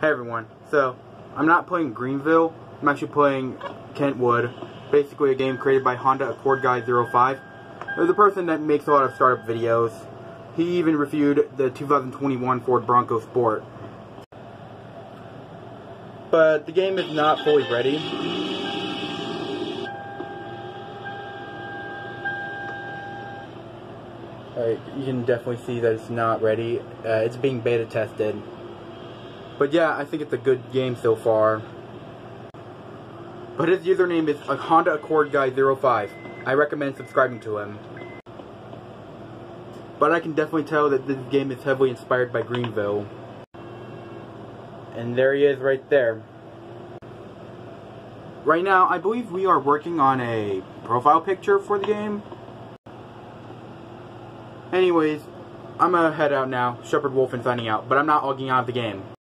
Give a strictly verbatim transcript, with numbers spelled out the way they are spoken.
Hey everyone, so I'm not playing Greenville, I'm actually playing Kentwood, basically a game created by Honda Accord Guy zero five. There's a person that makes a lot of startup videos. He even reviewed the two thousand twenty-one Ford Bronco Sport. But the game is not fully ready. Alright, you can definitely see that it's not ready. Uh, it's being beta tested. But yeah, I think it's a good game so far. But his username is a Honda Accord Guy zero five. I recommend subscribing to him. But I can definitely tell that this game is heavily inspired by Greenville. And there he is right there. Right now, I believe we are working on a profile picture for the game. Anyways, I'm gonna head out now. Shepherd Wolfen signing out, but I'm not logging out of the game.